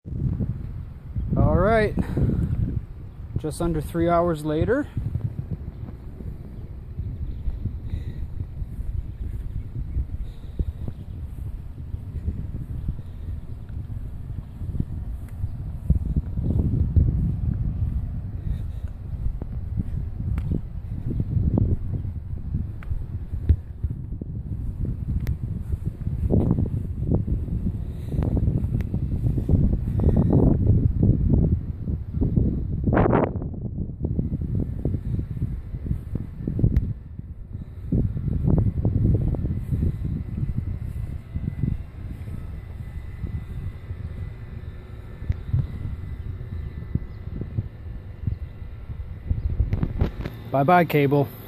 All right, just under 3 hours later. Bye-bye, cable.